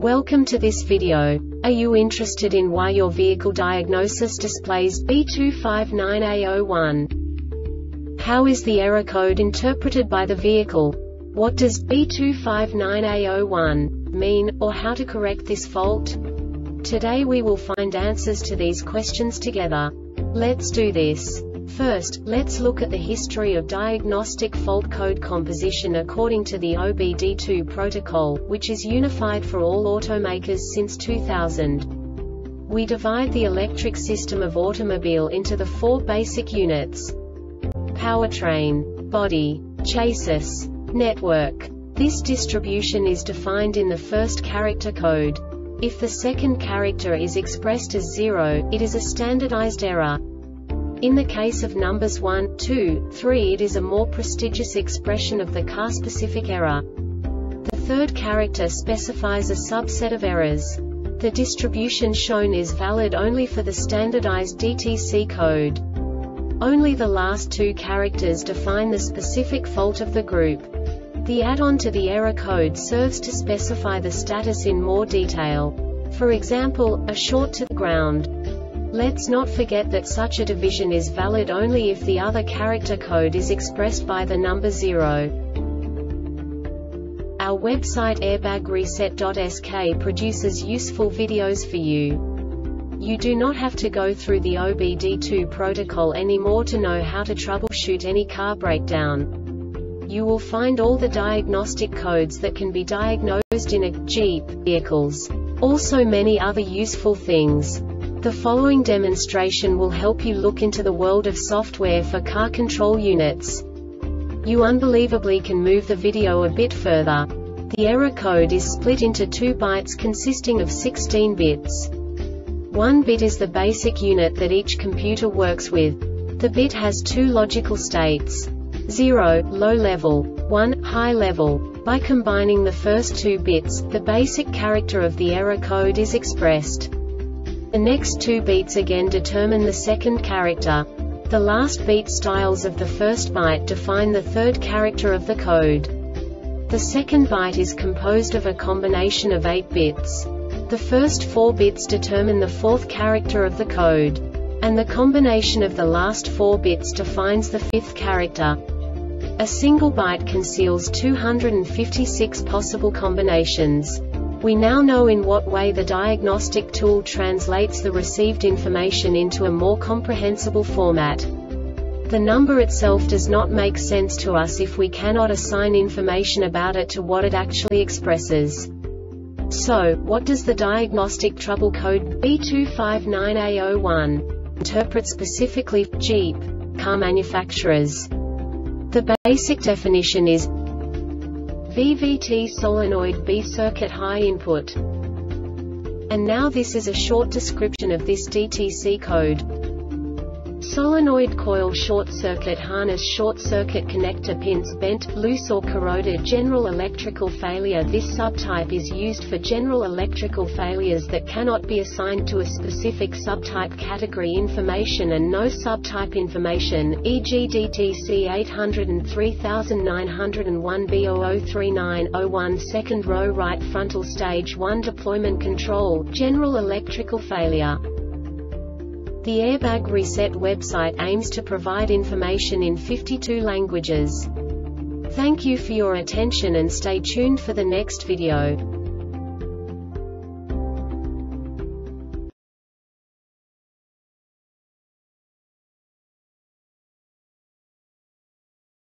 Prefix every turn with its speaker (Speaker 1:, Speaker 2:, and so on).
Speaker 1: Welcome to this video. Are you interested in why your vehicle diagnosis displays B259A01? How is the error code interpreted by the vehicle? What does B259A01 mean, or how to correct this fault? Today we will find answers to these questions together. Let's do this. First, let's look at the history of diagnostic fault code composition according to the OBD2 protocol, which is unified for all automakers since 2000. We divide the electric system of automobile into the four basic units: powertrain, body, chassis, network. This distribution is defined in the first character code. If the second character is expressed as 0, it is a standardized error. In the case of numbers 1, 2, 3, it is a more prestigious expression of the car-specific error. The third character specifies a subset of errors. The distribution shown is valid only for the standardized DTC code. Only the last two characters define the specific fault of the group. The add-on to the error code serves to specify the status in more detail. For example, a short to the ground. Let's not forget that such a division is valid only if the other character code is expressed by the number 0. Our website airbagreset.sk produces useful videos for you. You do not have to go through the OBD2 protocol anymore to know how to troubleshoot any car breakdown. You will find all the diagnostic codes that can be diagnosed in a Jeep vehicles. Also many other useful things. The following demonstration will help you look into the world of software for car control units. You unbelievably can move the video a bit further. The error code is split into 2 bytes consisting of 16 bits. 1 bit is the basic unit that each computer works with. The bit has 2 logical states: 0, low level, 1, high level. By combining the first 2 bits, the basic character of the error code is expressed. The next 2 beats again determine the second character. The last beat styles of the first byte define the third character of the code. The second byte is composed of a combination of 8 bits. The first 4 bits determine the fourth character of the code. And the combination of the last 4 bits defines the fifth character. A single byte conceals 256 possible combinations. We now know in what way the diagnostic tool translates the received information into a more comprehensible format. The number itself does not make sense to us if we cannot assign information about it to what it actually expresses. So, what does the diagnostic trouble code B259A01 interpret specifically for Jeep car manufacturers? The basic definition is VVT solenoid B circuit high input. And now this is a short description of this DTC code. Solenoid coil short circuit harness short circuit connector pins bent, loose or corroded. General electrical failure. This subtype is used for general electrical failures that cannot be assigned to a specific subtype category information and no subtype information, e.g. DTC 803901 B003901 second row right frontal stage 1 deployment control, general electrical failure. The Airbag Reset website aims to provide information in 52 languages. Thank you for your attention and stay tuned for the next video.